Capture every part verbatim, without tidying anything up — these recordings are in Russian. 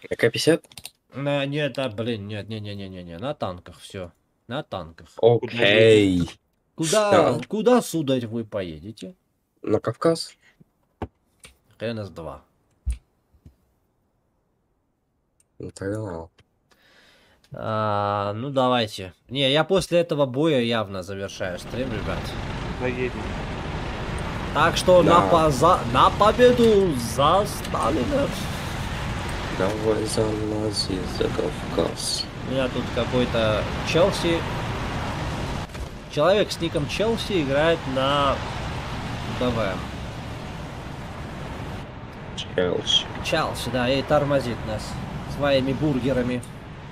К пятьдесят? На, нет, да, блин, нет, не, не, не, не, не, на танках все, на танках. Окей. Куда, Да, куда, сударь, вы поедете? на Кавказ? эн эс два. Ну, тогда А, ну давайте. Не, я после этого боя явно завершаю стрим, ребят. Заедем. Так что на, да. поза... на победу за Сталина. Давай за нас и за Кавказ. У меня тут какой-то Челси. Человек с ником Челси играет на ДВ. Челси. Челси, да, и тормозит нас своими бургерами.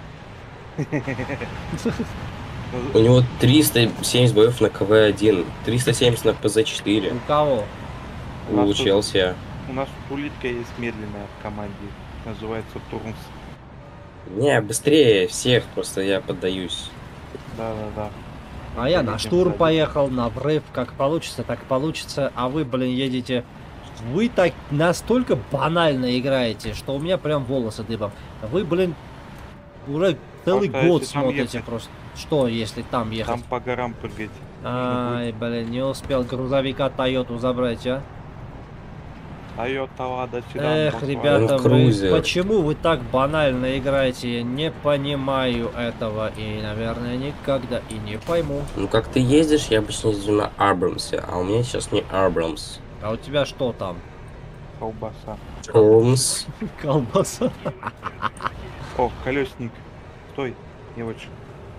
У него триста семьдесят боев на КВ один, триста семьдесят на ПЗ четыре. У кого? У, у Челси. У нас улитка есть медленная в команде. Называется Турмс. Не, быстрее всех, просто я поддаюсь. Да-да-да. А я на штурм поехал, на врыв, как получится, так получится. А вы, блин, едете... Вы так настолько банально играете, что у меня прям волосы дыбом. Вы, блин, уже целый Просто год если там смотрите ехать. просто. Что, если там ехать? Там по горам прыгать. Ай, блин, не успел грузовика Тойоту забрать, а? Тойота, Лада, Седан. Эх, Volkswagen. ребята, Он вы, крузер. почему вы так банально играете? Я не понимаю этого и, наверное, никогда и не пойму. Ну как ты ездишь, я обычно езжу на Абрамсе, а у меня сейчас не Абрамс. А у тебя что там? Колбаса. Холмс. Колбаса? О, колесник. Стой, не очень.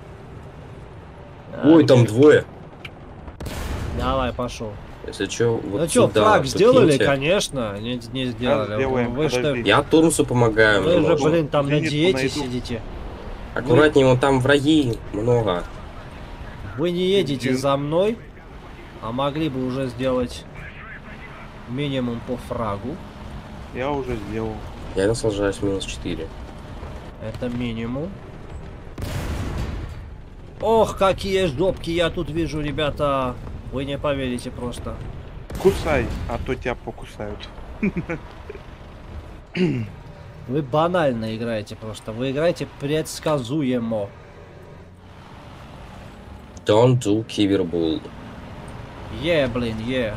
Ой, там двое. Давай, пошел. Если что, вот Ну что, сюда флаг сделали, покиньте. конечно. Не, не сделали. сделаем, Вы что, подожди. Я Турмсу помогаю. вы же, немного. блин, там на Зенитку диете найду. сидите. Аккуратнее, вон там враги много. Вы не едете Дю- за мной, а могли бы уже сделать минимум по фрагу. Я уже сделал. Я наслаждаюсь минус четыре. Это минимум. Ох, какие жопки я тут вижу, ребята. Вы не поверите просто. Кусай, а то тебя покусают. Вы банально играете просто. Вы играете предсказуемо. Don't do кивербул. Е, блин, е.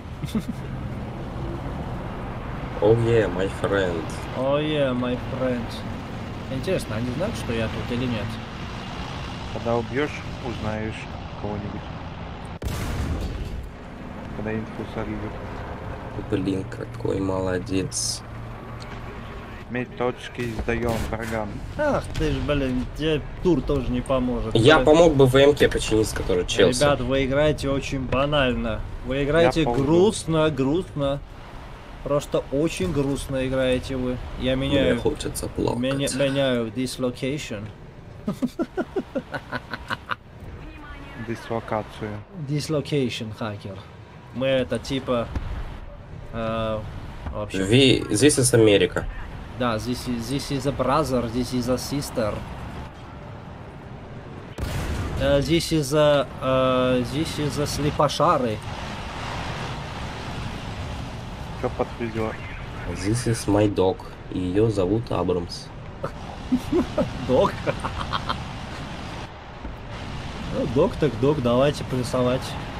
Oh yeah, my friend. О, е, my friend. Интересно, они знают, что я тут или нет? Когда убьешь, узнаешь кого-нибудь. Когда инфу сольют. Блин, какой молодец. Медь точки сдаем врагам. Ах ты ж, блин, тебе тур тоже не поможет. Я Вы- помог бы ВМК починить, который Челси. Ребят, вы играете очень банально. Вы играете Я помню. грустно, грустно. Просто очень грустно играете вы. Я Мне меняю, хочется плакать. меня- меняю dislocation. Дислокацию. Dislocation, хакер. Мы это типа... э, в общем, Ви... This is America. да, this is, this is a brother, this is a sister. Э, this is a... э, this is a слепошары. Что подтвердила? This is my dog. И ее зовут Абрамс. Док. Ну, док так док, давайте плюсовать.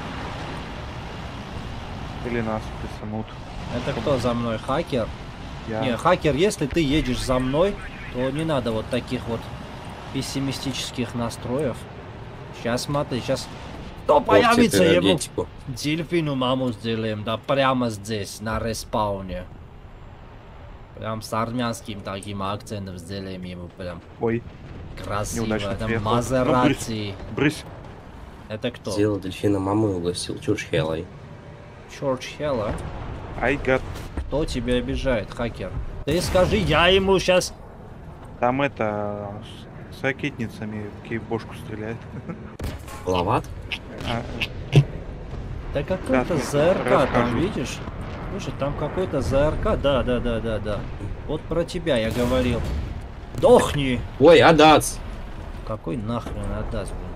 Или нас присанут. Это кто за мной? Хакер? Я. Не, хакер, если ты едешь за мной, то не надо вот таких вот пессимистических настроев. Сейчас смотри, сейчас... Кто появится, Портит ему энергетику. дельфину маму сделаем, да прямо здесь, на респауне. Прям с армянским таким акцентом сделаем ему прям Ой, красиво. Неудачно Это приехал. Мазерати. брысь. Это кто? Сделал дельфина маму и угостил Чурчхеллой. Чорч Хелла. Ай, гад. Кто тебя обижает, хакер? Ты скажи, я ему сейчас... Там это... С ракетницами в кейбошку стреляет. Лават? А, Да какой-то Расскажу, ЗРК там, расскажу. видишь? Слушай, там какой-то ЗРК, да, да, да, да, да. Вот про тебя я говорил. Дохни! Ой, Адац! Какой нахрен отдаст, блин?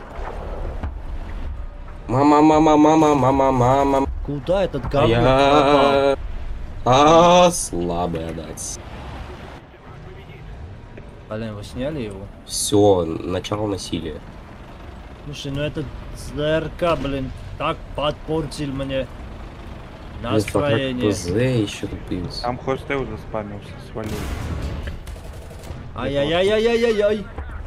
Мама, мама, мама, мама, мама. Куда этот А говно пропал? я... А, слабый Адац. Блин, вы сняли его? Все, начало насилия. Слушай, ну этот ЗРК, блин, так подпортил мне настроение. ПЗ еще тупился. Там хостел заспамился, свалил. Ай-яй-яй-яй-яй-яй.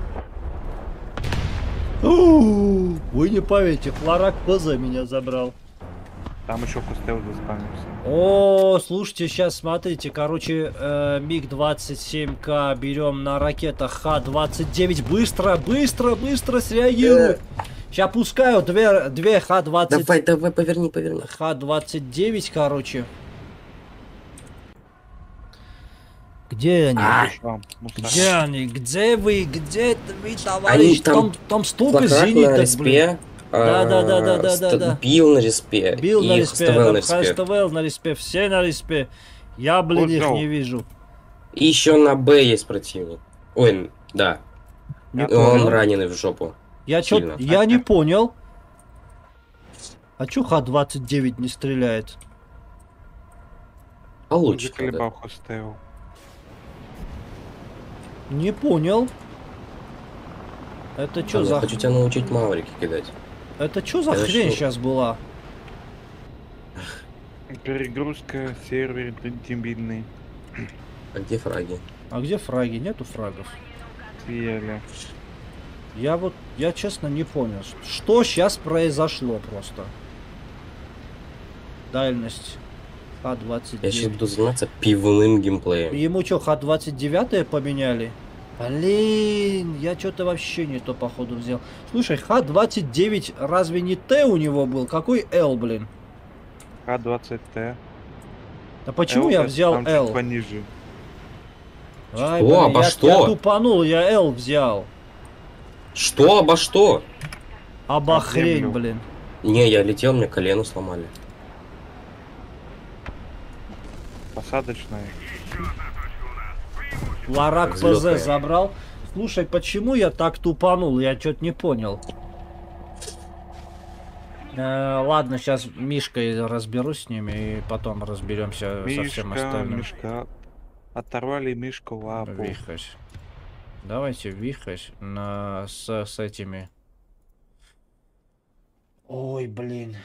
У, Вы не поверите, Флорак ПЗ меня забрал. Там еще хостел заспамился. О, слушайте, сейчас смотрите, короче, э, Миг двадцать семь К берем на ракетах Х двадцать девять. Быстро, быстро, быстро среагируют. Сейчас пускаю две, две Х двадцать. Давай, давай, поверни, поверни. Х двадцать девять, короче. Где они? А, Там, мусор. Где они? Где вы? Где вы, товарищ? там- Там, там столько Флорак на зениток, блин. респе. Да, да, да, да, а, да, да, ст- да. Бил на респе. Бил и на респе, Хостел на там респе. Хастовел на респе, все на респе. Я, блин, их Понял. не вижу. И еще на Б есть противник. Ой, да. Не Я И он понял. раненый в жопу. Я чё, сильно. я не понял. А чё Х двадцать девять не стреляет? Получше. Заколебал хостел. Не понял. Это чё Я за... хочу тебя научить маврики кидать. Это чё за Это хрень что? сейчас была? Перегрузка, сервер дебильный. А где фраги? А где фраги? Нету фрагов. Съели. Я вот, я честно не понял, что сейчас произошло просто. Дальность Х двадцать Я сейчас девять. буду заниматься пивным геймплеем. Ему что, Х двадцать девять поменяли? Блин, я что-то вообще не то походу взял. Слушай, Х двадцать девять разве не Т у него был? Какой Л, блин? Х двадцать Т. Да почему Л я это взял там чуть Л? пониже. Ай, Что? блин, Обо я, что? я тупанул, я Л взял. Что? Обо что? Оба Об хрень, землю. блин. Не, я летел, мне колено сломали. Посадочная. Ларак Взлётная. ПЗ забрал. Слушай, почему я так тупанул? Я что-то не понял. Э, ладно, сейчас Мишкой разберусь с ними и потом разберемся со всем Мишка, остальным. Мишка. Оторвали Мишку лапу. Вихась. Давайте вихась на, с, с этими. Ой, блин.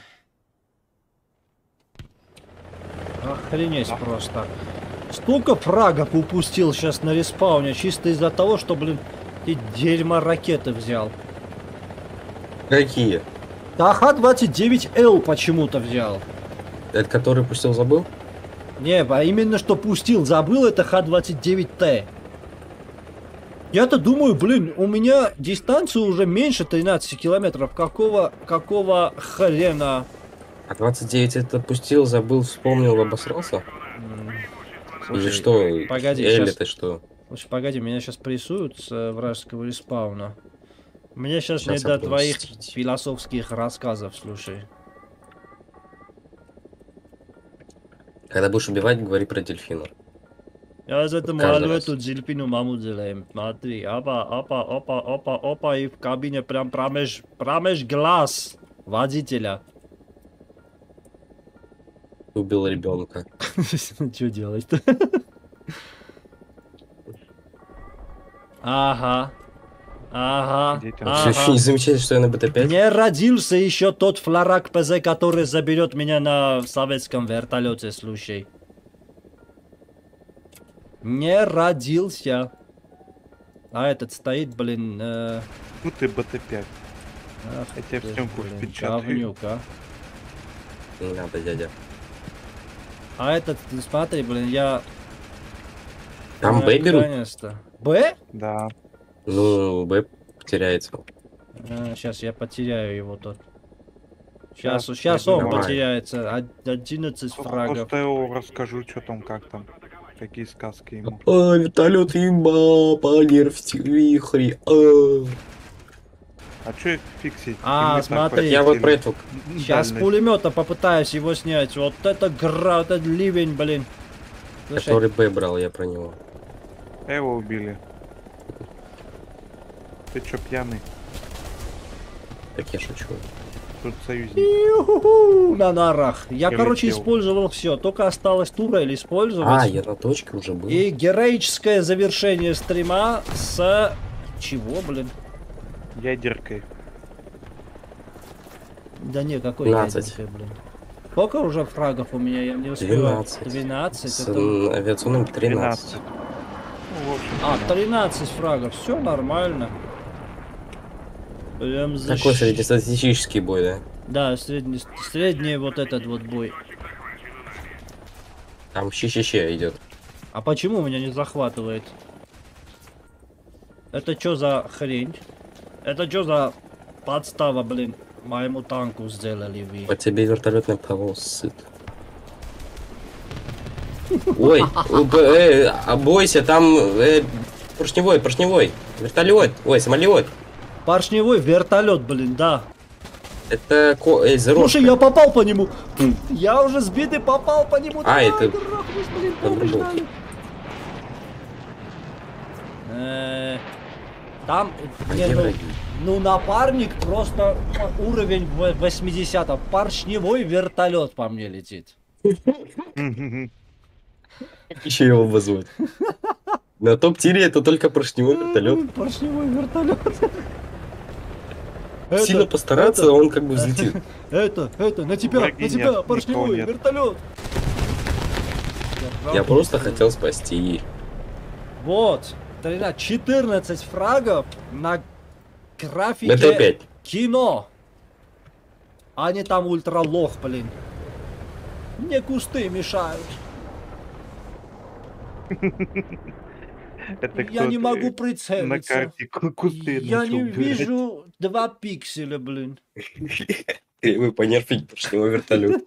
Охренеть просто. Столько фрагов упустил сейчас на респауне, чисто из-за того, что, блин, ты дерьмо ракеты взял. Какие? Да Х двадцать девять Л почему-то взял. Это который пустил, забыл? Не, а именно что пустил, забыл, это Х двадцать девять Т. Я-то думаю, блин, у меня дистанция уже меньше тринадцати километров. Какого, какого хрена? А двадцать девять это пустил, забыл, вспомнил, обосрался? М, Или слушай, что? погоди, Эль щас- это что? Слушай, погоди, меня сейчас прессуют с э, вражеского респауна. Мне сейчас не Щас я до буду твоих мстить. философских рассказов, слушай. Когда будешь убивать, говори про дельфина. Я за это Каждый малую раз. эту дельфину маму делаем. Смотри, опа, опа, опа, опа, опа, и в кабине прям промеж, промеж глаз водителя. Убил ребенка. Что делать-то? Ага. Ага. Детям. Вообще Ага. не замечаете, что я на Б Т пять? Не родился еще тот Флорак ПЗ, который заберет меня на советском вертолете, слушай. Не родился. А этот стоит, блин. Э... Ну ты Б Т пять. ах Я тебя ты, в стенку блин, впечатаю. говнюк, а. Не надо, дядя. А этот, ты смотри, блин, я... Там Б берут? Наконец-то. Б? Да. Ну, Б теряется. сейчас я потеряю его тут. Сейчас, Щас, сейчас он давай. потеряется. Од- одиннадцать фрагов. Просто его расскажу, что там, как там. Какие сказки ему. А, вертолет имба, понервьте вихри. А. А что их фиксить? А, Им и так смотри. Я вот хватит про это Сейчас с дальность. пулемета попытаюсь его снять. Вот это гра, это ливень, блин. Слушай, который Б брал, я про него. А его убили. Ты чё, пьяный? Так я шучу. тут союзник. Ю-ху-ху, на нарах. Я, Прилетел. короче, использовал все. Только осталось турель использовать. А, я на точке уже был. И героическое завершение стрима с... Чего, блин? Ядеркой. Да не, какой двенадцать. ядеркой, блин. Сколько уже фрагов у меня? Я не успел. двенадцать. двенадцать. С Это... м, авиационным тринадцать. тринадцать. Ну, в общем, А, тринадцать фрагов. Все нормально. Прям за... Такой среднестатистический бой, да? Да, средний, средний вот этот вот бой. Там щи-щи-щи идет. А почему меня не захватывает? Это что за хрень? Это что за подстава, блин? Моему танку сделали вы. По тебе вертолетный ПВО сыт. Ой, у- э, обойся, там э, поршневой, поршневой. Вертолет, ой, самолет. Поршневой вертолет, блин, да. Это ко... э, Слушай, зарожка. я попал по нему. Я уже сбитый попал по нему. А, Давай, это трахнись, блин, помощь по-другому. дали. Э, Там, А не, где ну, враги? ну, напарник просто уровень в- восьмидесятого. Поршневой вертолет по мне летит. Еще его обозвать. На топ-тире это только поршневой вертолет. Поршневой вертолет. Сильно постараться, это- он как бы взлетит. Это, это, на тебя, Враги на тебя, нет, поршневой никого нет. вертолет. Я просто хотел спасти. Вот, тринадцать, четырнадцать фрагов на графике Это опять. кино. А не там ультралох, блин. Мне кусты мешают. Это Я не кто-то могу На прицелиться. карте ку- кусты Я начал не убирать. вижу два пикселя, блин. Вы понерфить поршневой вертолет.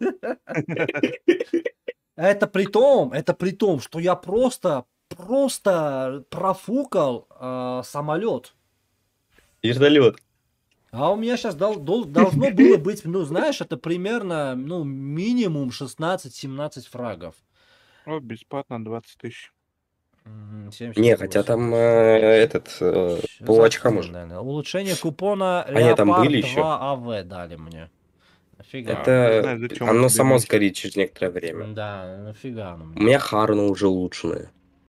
Это при том, это при том, что я просто, просто профукал э, самолет. Вертолет. А у меня сейчас должно было быть, ну, знаешь, это примерно, ну, минимум шестнадцать-семнадцать фрагов. О, бесплатно двадцать тысяч. Мгм, семьдесят Не, хотя восемь. там э, этот э, Щас по очкам открою, уже. наверное. Улучшение купона Они там Leopard были еще? два АВ дали мне. Нафига? не Это знаю, зачем оно он тебе само нужен. сгорит через некоторое время. Да, нафига оно У мне? меня Харна уже улучшенная.